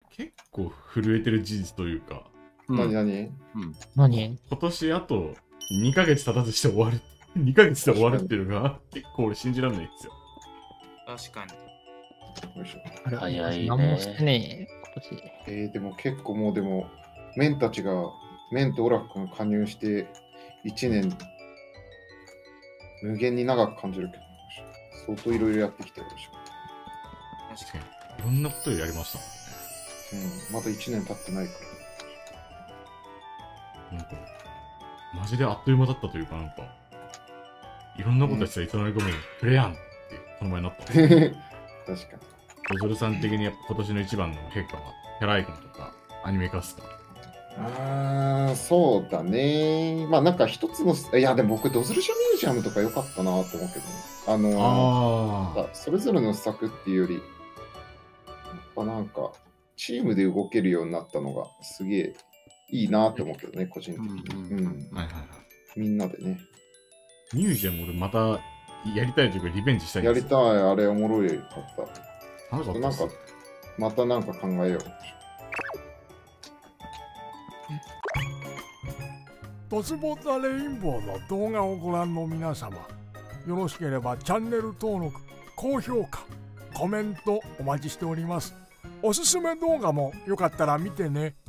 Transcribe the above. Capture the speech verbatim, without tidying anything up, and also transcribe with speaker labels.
Speaker 1: 結構震えてる事実というか、
Speaker 2: 何何、
Speaker 3: うん。
Speaker 4: 何？
Speaker 1: 今年あとにかげつ経たずして終わる。にかげつで終わるっていうのが結構俺信じられないんですよ。
Speaker 5: 確かに。
Speaker 2: よいしょ。
Speaker 4: あれ
Speaker 3: 早いね
Speaker 4: 何もしてねえ、今年。
Speaker 2: えー、でも結構もうでも、メンたちが、メンとオラフ君が加入していちねん、無限に長く感じるけど、相当いろいろやってきてるでしょ。
Speaker 5: 確かに。
Speaker 1: いろんなことやりました
Speaker 2: うん、まだいちねん経ってないか
Speaker 1: もん。ほんと。マジであっという間だったというか、なんか、いろんなことやってたらいつの間にかもう、プレやんって、この前になった。
Speaker 2: ら。確かに。
Speaker 1: ドゾルさん的にやっぱ今年の一番の変化は、キャラアイコンとか、アニメ化っすか？
Speaker 2: あー、そうだね。まあなんか一つの、いやでも僕、ドズルシャミュージアムとか良かったなと思うけどね。あのー、
Speaker 1: あ
Speaker 2: なんかそれぞれの施策っていうより、やっぱなんか、チームで動けるようになったのがすげえいいなって思うけどね、個人的に。
Speaker 3: うん
Speaker 2: うん。
Speaker 1: あ。はいはいはい。
Speaker 2: みんなでね。
Speaker 1: ミュージアム俺またやりたいというかリベンジしたいんですよ。
Speaker 2: やりたい、あれおもろいかった。
Speaker 1: 楽しかったっす
Speaker 2: なんか、またなんか考えよう。
Speaker 6: ドスボザレインボーの動画をご覧の皆様、よろしければチャンネル登録、高評価、コメントお待ちしております。おすすめ動画もよかったら見てね。